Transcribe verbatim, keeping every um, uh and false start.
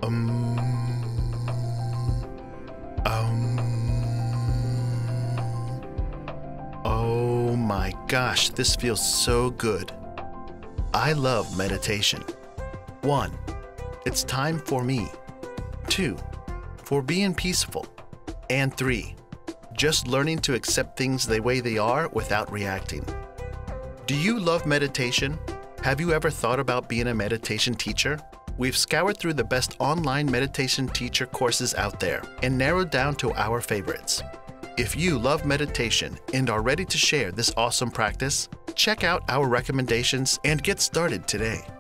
Um. Um. Oh my gosh, this feels so good. I love meditation. One, it's time for me. Two, for being peaceful. And three, just learning to accept things the way they are without reacting. Do you love meditation? Have you ever thought about being a meditation teacher? We've scoured through the best online meditation teacher courses out there and narrowed down to our favorites. If you love meditation and are ready to share this awesome practice, check out our recommendations and get started today.